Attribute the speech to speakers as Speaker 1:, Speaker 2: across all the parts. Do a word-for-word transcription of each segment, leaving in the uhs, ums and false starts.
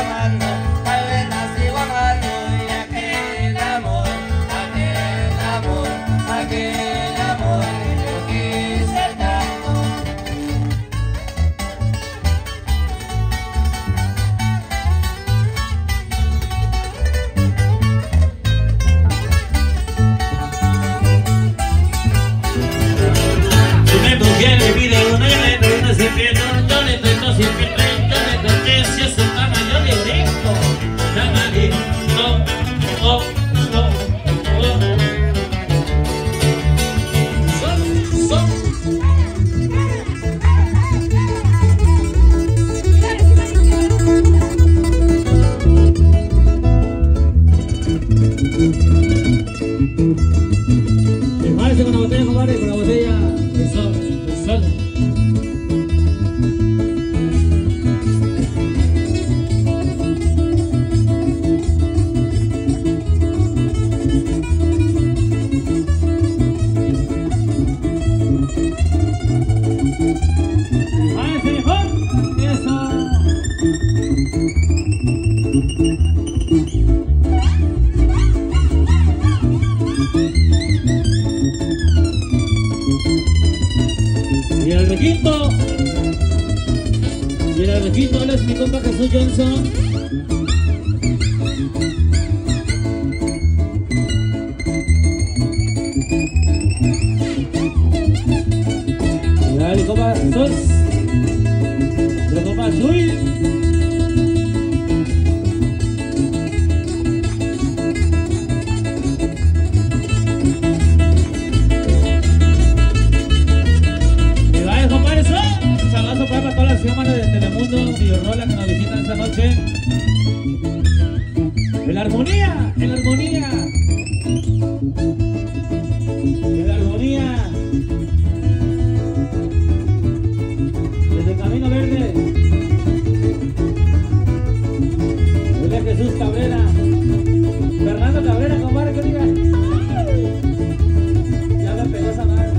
Speaker 1: tomando, tal vez nací borracho y aquel amor, aquel amor, aquel amor que yo quise tanto.
Speaker 2: Si me pusiera el video, no, yo le prendo siempre, no, yo le prendo siempre, yo le prendo si es un cama, yo le brinco, llamadito, oh, oh, oh. Son, son. Prepárese con la botella, compadre, con la botella de sol, de sol. Prepárese mejor, eso. Y el requinto, y el requinto, él es mi compa Jesús Johnson. Y dale, compa Jesús, y la compa Chuy. Para todas las cámaras de Telemundo, Videorola que nos visitan esta noche. En la armonía, en la armonía, en la armonía. Desde Camino Verde, desde Jesús Cabrera, Fernando Cabrera, compadre, que diga. Ya me pegó esa madre.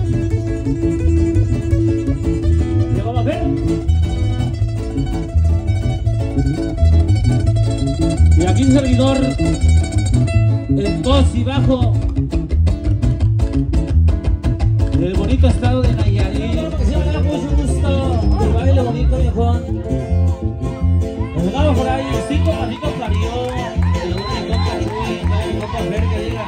Speaker 2: Y aquí un servidor en tos y bajo del bonito estado de Nayarit. Que se me da mucho gusto el baile bonito, viejón. Nos vamos por ahí, cinco patitos parió. El único Caruy, el único ver que diga.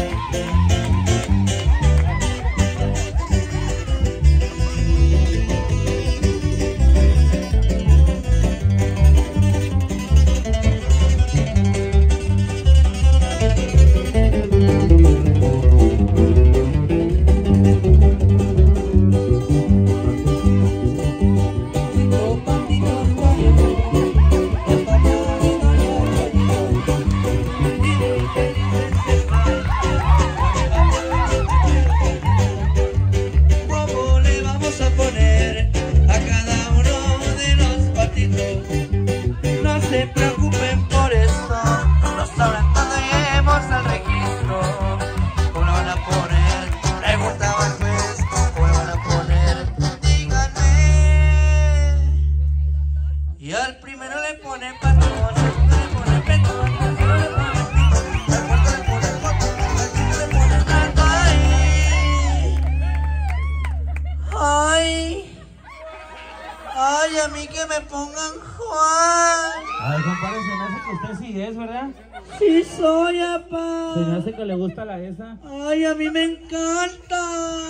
Speaker 1: Ay, a mí que me pongan Juan.
Speaker 2: Ay, compadre, se me hace que usted sí es, ¿verdad?
Speaker 1: Sí soy, papá.
Speaker 2: Se me hace que le gusta la esa.
Speaker 1: Ay, a mí me encanta.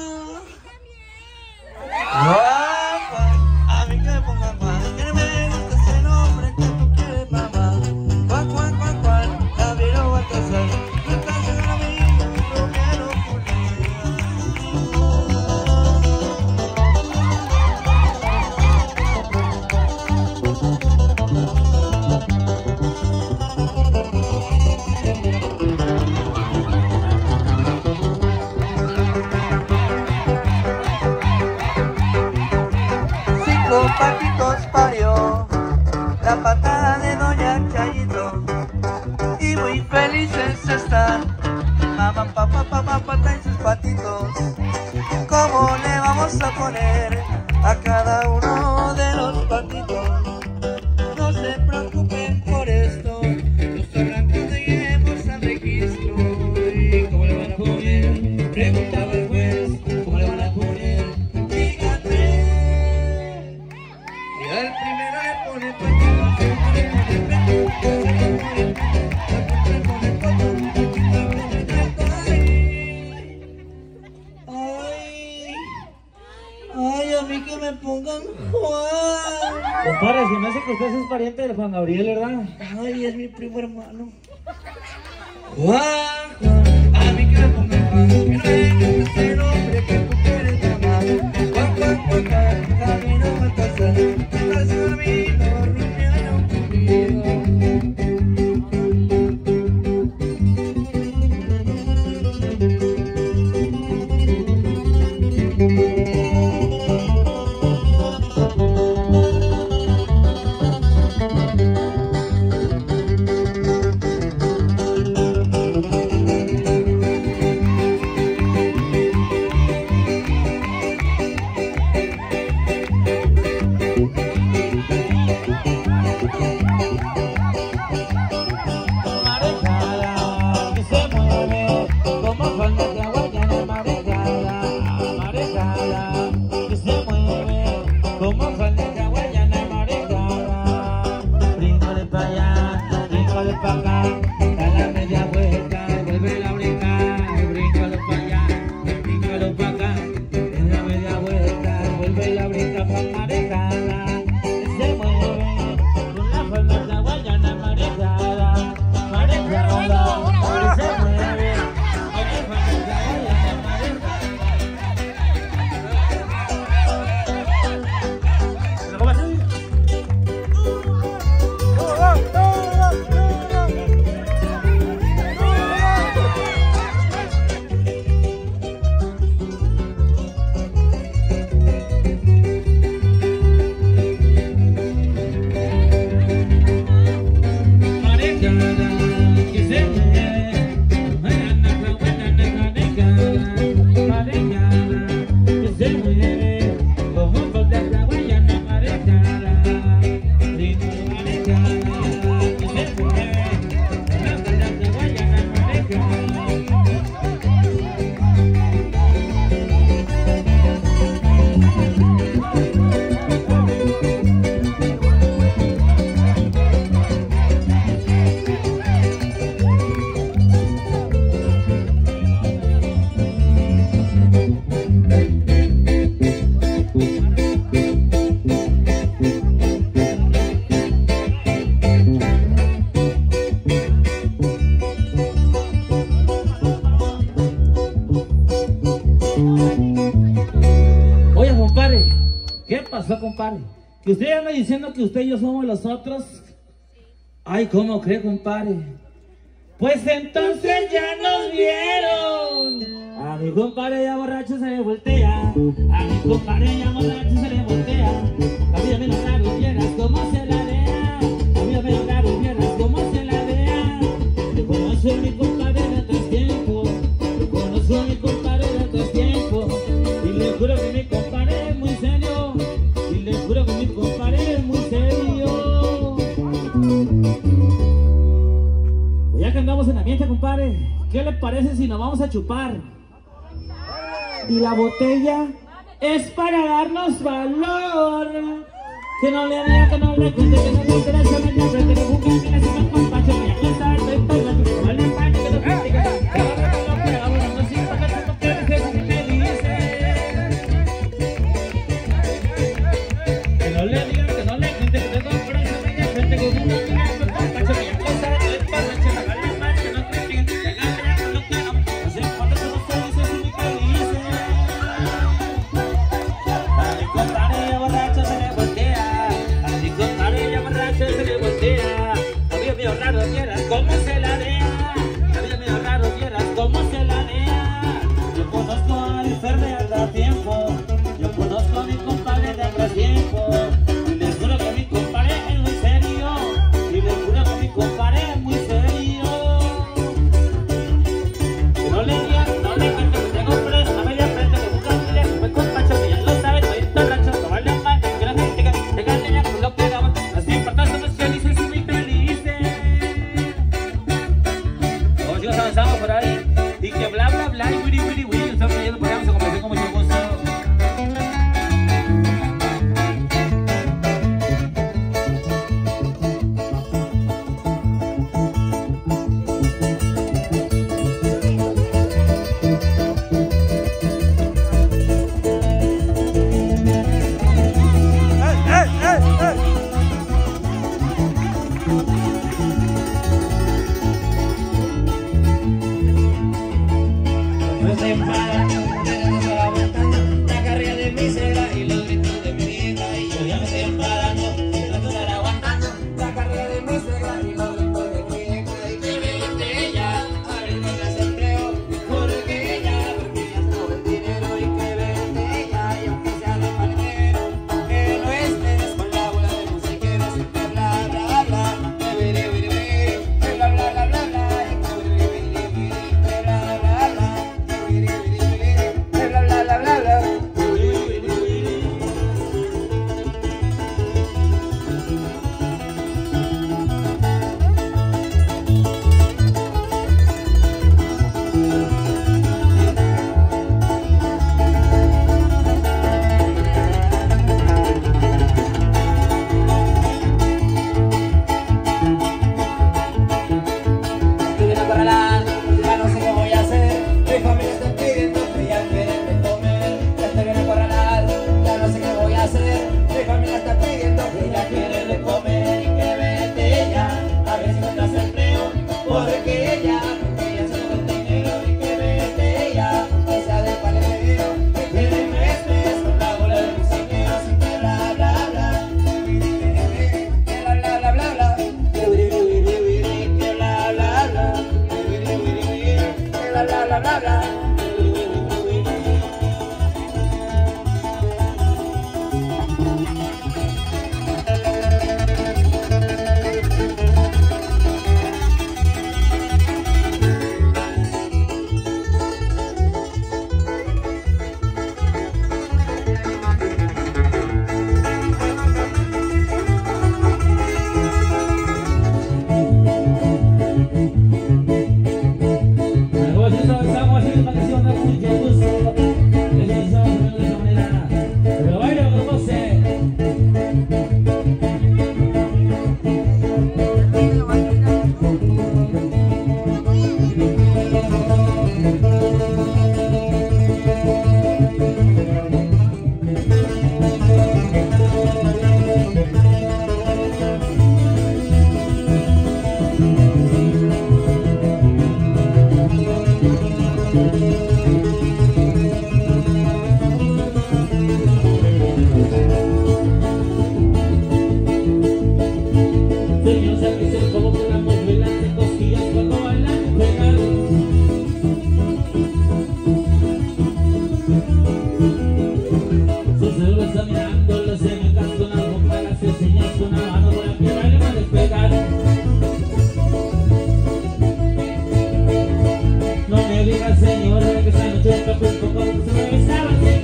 Speaker 1: A mí que me pongan Juan. Que me gusta ese nombre que tú quieres, mamá. Juan, Juan, Juan, Juan. La vida va a casar. Tú estás en la vida, yo quiero patitos parió la patada de doña Chayito y muy felices están mamá, papá, papá, pata en sus patitos. ¿Cómo le vamos a poner a cada uno de los patitos? No se preocupen por
Speaker 2: que usted es pariente del Juan Gabriel, ¿verdad?
Speaker 1: Ay, es mi primo hermano. Juan, Juan, a mí que me ponga Juan, que no es ese nombre que tú quieres llamar. Juan, Juan, Juan, Juan, camino a casa, estás dormido, rumiando conmigo.
Speaker 2: Compadre, que usted anda diciendo que usted y yo somos los otros. Ay, ¿cómo cree, compadre? Pues entonces ya nos vieron. A mi compadre ya borracho se le voltea. A mi compadre ya borracho se le voltea. A mí me lo raro, vieras cómo se la vea. A mí me lo raro, vieras cómo se la vea. Yo conozco a mi compadre de otros tiempos. Yo conozco a mi compadre de otros tiempos. Y le juro que mi compadre es muy serio. Le juro que mi compadre es muy serio. Pues ya que andamos en ambiente, compadre, ¿qué le parece si nos vamos a chupar? Y la botella es para darnos valor. Que no le diga, que no le cuente, que no le interesa, me llame, que no busque, que no se me compache, que ya no sabe, que no le empañe, que no critique, que no le pega, bueno, no sienta que no quiere, que no me dice. Que no le diga, que no le cuente, que no por eso me llame, que no me compache, que ya no sabe, que no empañe, que no le empañe, que no critique, que ya no quiero, no se importa, que no se dice, si me que dice. A mi compadre ya borracho se le voltea. A mi compadre ya borracho se le voltea. A mí me raro vieras cómo se la vea. A mí me raro vieras cómo se la vea. Yo conozco a mi Ferre de hace tiempo. Yo conozco a mi compadre de hace tiempo. Y les juro que mi compadre es muy serio. Y les juro que mi compadre es muy serio. Que no le digan, no le cuento que tengo presa media frente. Que busca un día que me compacho, que ya lo sabe, estoy borracho, no vale mal, que la gente que tenga niña como lo que damos. Así importa, somos felices y muy felices.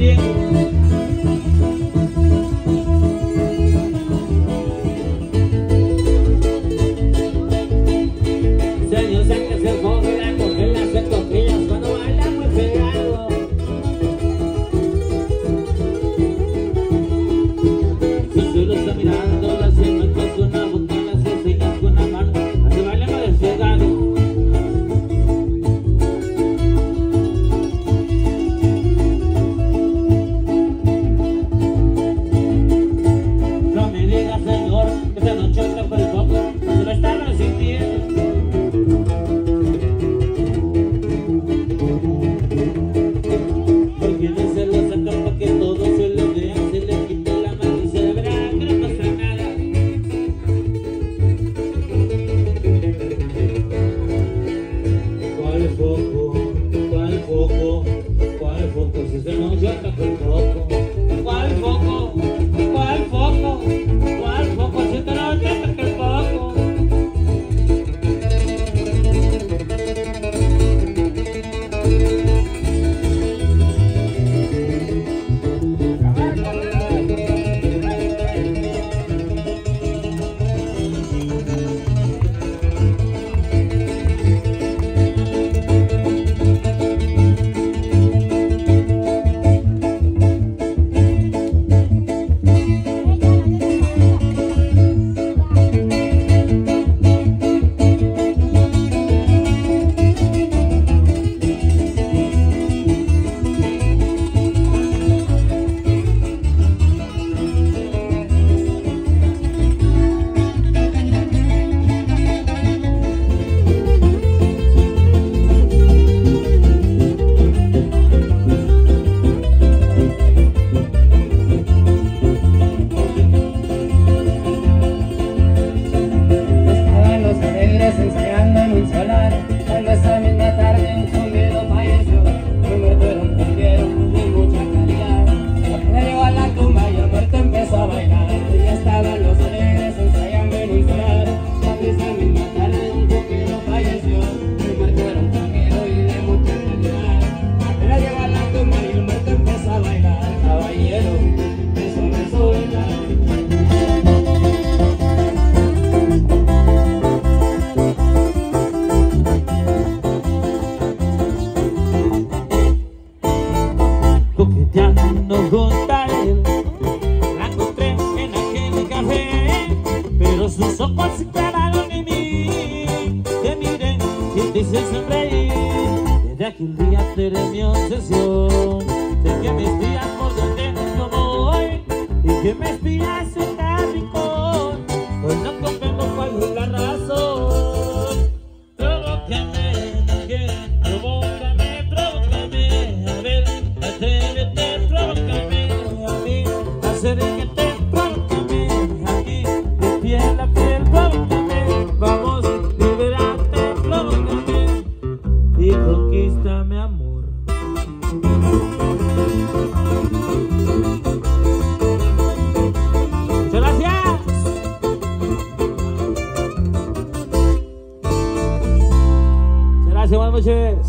Speaker 2: Buenas noches.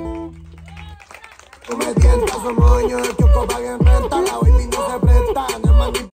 Speaker 3: Tú me tientas un moño, el choco paga en renta, la baby no se presta.